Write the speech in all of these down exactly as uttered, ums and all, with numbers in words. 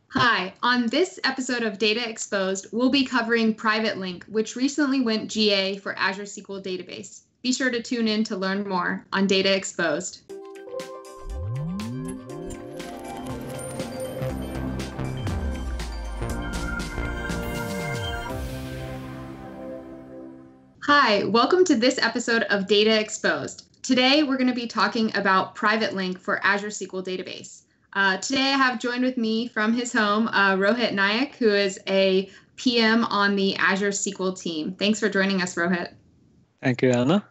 Hi, on this episode of Data Exposed, we'll be covering Private Link, which recently went G A for Azure S Q L Database. Be sure to tune in to learn more on Data Exposed. Hi, welcome to this episode of Data Exposed. Today, we're going to be talking about Private Link for Azure S Q L Database. Uh, today, I have joined with me from his home, uh, Rohit Nayak, who is a P M on the Azure S Q L team. Thanks for joining us, Rohit. Thank you, Anna.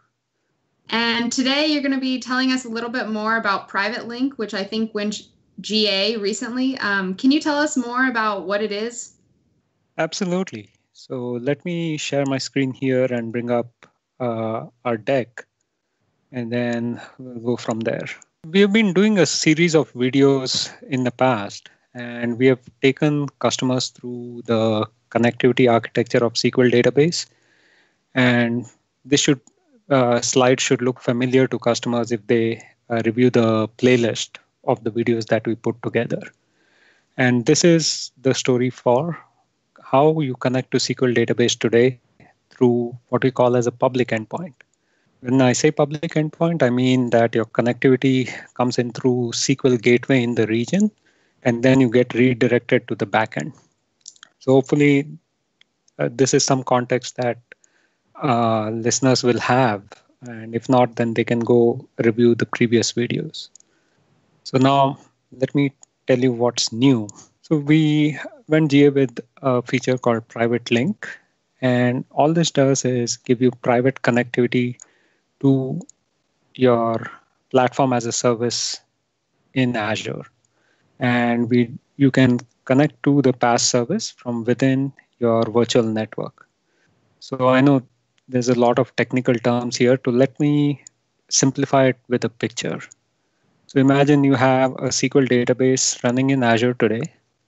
And today, you're going to be telling us a little bit more about Private Link, which I think went G A recently. Um, can you tell us more about what it is? Absolutely. So let me share my screen here and bring up uh, our deck, and then we'll go from there. We have been doing a series of videos in the past, and we have taken customers through the connectivity architecture of S Q L Database. And this should uh, slide should look familiar to customers if they uh, review the playlist of the videos that we put together. And this is the story for how you connect to S Q L Database today through what we call as a public endpoint. When I say public endpoint, I mean that your connectivity comes in through S Q L gateway in the region, and then you get redirected to the backend. So hopefully, uh, this is some context that uh, listeners will have. And if not, then they can go review the previous videos. So now let me tell you what's new. So we went G A with a feature called Private Link. And all this does is give you private connectivity to your platform as a service in Azure. And we you can connect to the PaaS service from within your virtual network. So I know there's a lot of technical terms here, to let me simplify it with a picture. So imagine you have a S Q L database running in Azure today,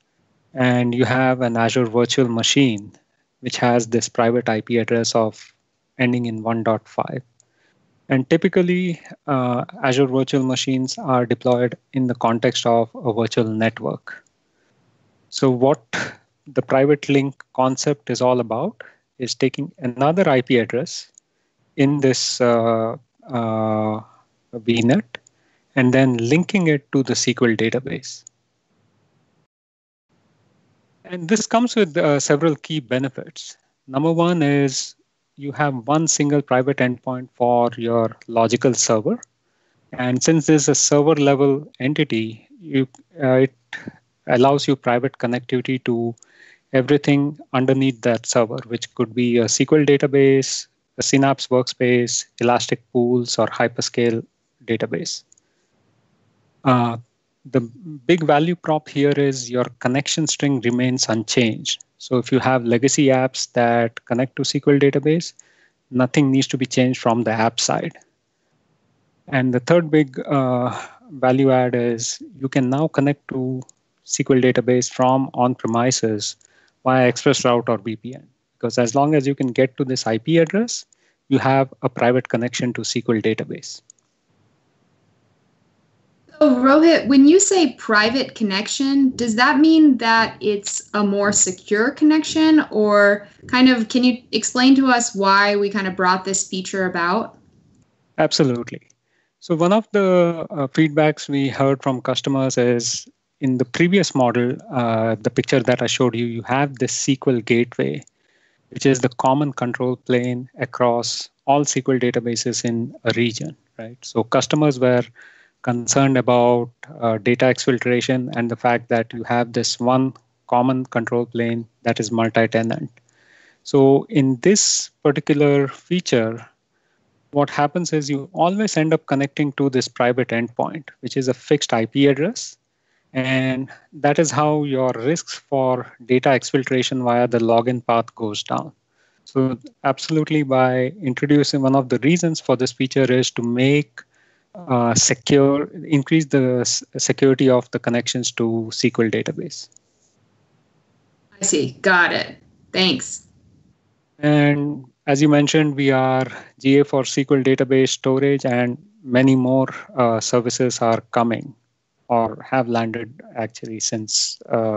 and you have an Azure virtual machine, which has this private I P address of ending in one dot five. And typically, uh, Azure virtual machines are deployed in the context of a virtual network. So what the private link concept is all about is taking another I P address in this uh, uh, V net and then linking it to the S Q L database. And this comes with uh, several key benefits. Number one is you have one single private endpoint for your logical server. And since this is a server level entity, you, uh, it allows you private connectivity to everything underneath that server, which could be a S Q L database, a Synapse workspace, Elastic Pools, or hyperscale database. Uh, the big value prop here is your connection string remains unchanged. So if you have legacy apps that connect to S Q L database, nothing needs to be changed from the app side. And the third big uh, value add is you can now connect to S Q L database from on-premises via ExpressRoute or V P N. Because as long as you can get to this I P address, you have a private connection to S Q L database. So Rohit, when you say private connection, does that mean that it's a more secure connection, or kind of, can you explain to us why we kind of brought this feature about? Absolutely. So one of the uh, feedbacks we heard from customers is in the previous model, uh, the picture that I showed you, you have this S Q L gateway, which is the common control plane across all S Q L databases in a region, right? So customers were concerned about uh, data exfiltration and the fact that you have this one common control plane that is multi-tenant. So in this particular feature, what happens is you always end up connecting to this private endpoint, which is a fixed I P address. And that is how your risks for data exfiltration via the login path goes down. So absolutely, by introducing, one of the reasons for this feature is to make uh, secure, increase the s- security of the connections to S Q L database. I see. Got it. Thanks. And as you mentioned, we are G A for S Q L database storage, and many more uh, services are coming or have landed actually since uh,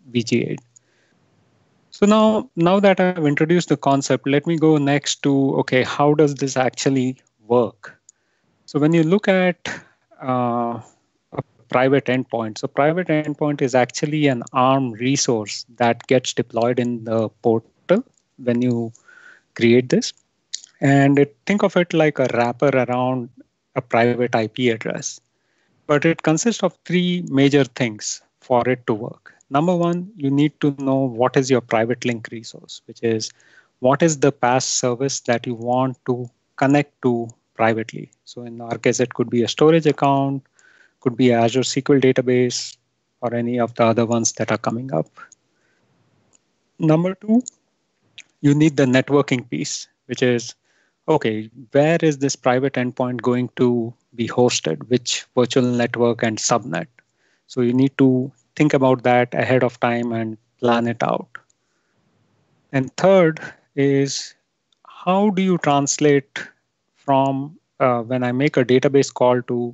V G A. So now, now that I've introduced the concept, let me go next to, okay, how does this actually work? So when you look at uh, a private endpoint, so private endpoint is actually an ARM resource that gets deployed in the portal when you create this. And it, think of it like a wrapper around a private I P address. But it consists of three major things for it to work. Number one, you need to know what is your private link resource, which is what is the P A S service that you want to connect to privately. So in our case, it could be a storage account, could be Azure S Q L Database, or any of the other ones that are coming up. Number two, you need the networking piece, which is, okay, where is this private endpoint going to be hosted, which virtual network and subnet? So you need to think about that ahead of time and plan it out. And third is, how do you translate from uh, when I make a database call to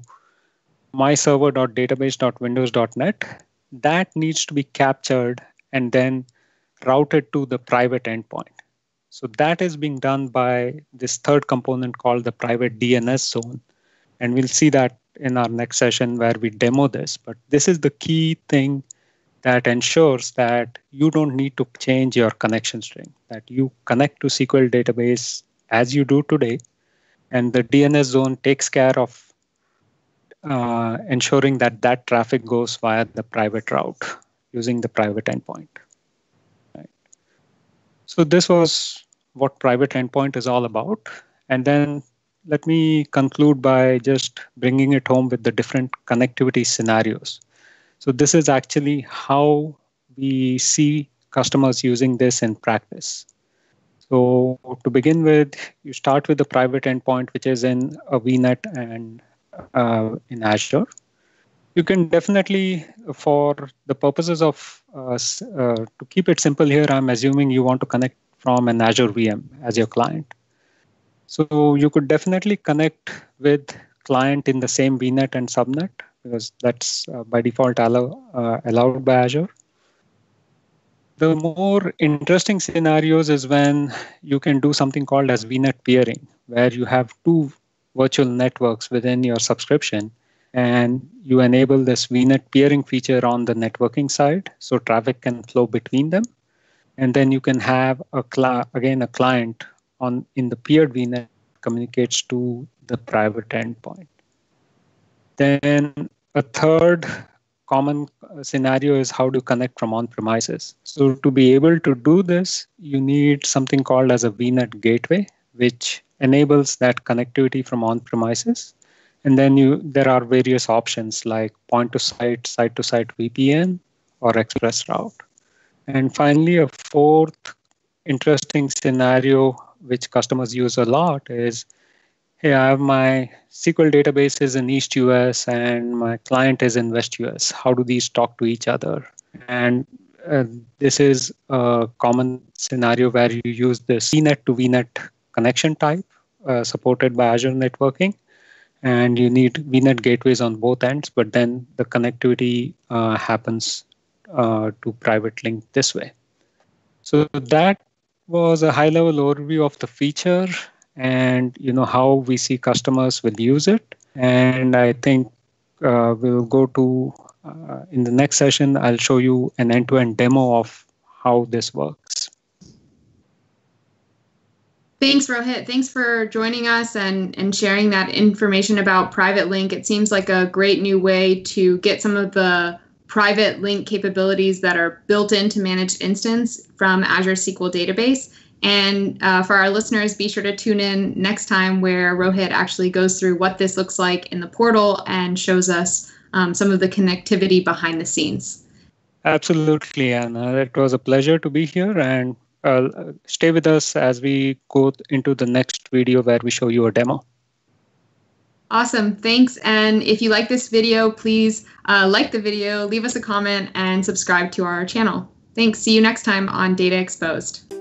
myserver.database.windows.net, that needs to be captured and then routed to the private endpoint. So that is being done by this third component called the private D N S zone. And we'll see that in our next session where we demo this. But this is the key thing that ensures that you don't need to change your connection string, that you connect to S Q L database as you do today. And the D N S zone takes care of uh, ensuring that that traffic goes via the private route using the private endpoint. Right. So this was what private endpoint is all about. And then let me conclude by just bringing it home with the different connectivity scenarios. So this is actually how we see customers using this in practice. So to begin with, you start with the private endpoint, which is in a V net and uh, in Azure. You can definitely, for the purposes of, uh, uh, to keep it simple here, I'm assuming you want to connect from an Azure V M as your client. So you could definitely connect with client in the same V net and subnet, because that's uh, by default allow, uh, allowed by Azure. The more interesting scenarios is when you can do something called as V net peering, where you have two virtual networks within your subscription, and you enable this V net peering feature on the networking side, so traffic can flow between them. And then you can have, a cl- again, a client on in the peered V net communicates to the private endpoint. Then a third common scenario is how to connect from on-premises. So to be able to do this, you need something called as a V net gateway, which enables that connectivity from on-premises. And then you there are various options like point-to-site, site-to-site V P N, or express route. And finally, a fourth interesting scenario which customers use a lot is, hey, I have my S Q L database is in East U S and my client is in West U S. How do these talk to each other? And uh, this is a common scenario where you use the C net to V net connection type uh, supported by Azure networking. And you need V net gateways on both ends, but then the connectivity uh, happens uh, to private link this way. So that was a high-level overview of the feature and you know how we see customers will use it. And I think uh, we'll go to, uh, in the next session, I'll show you an end-to-end demo of how this works. Thanks, Rohit. Thanks for joining us and, and sharing that information about Private Link. It seems like a great new way to get some of the private link capabilities that are built into managed instance from Azure S Q L Database. And uh, for our listeners, be sure to tune in next time where Rohit actually goes through what this looks like in the portal and shows us um, some of the connectivity behind the scenes. Absolutely, Anna. It was a pleasure to be here, and uh, stay with us as we go into the next video where we show you a demo. Awesome. Thanks. And if you like this video, please uh, like the video, leave us a comment, and subscribe to our channel. Thanks. See you next time on Data Exposed.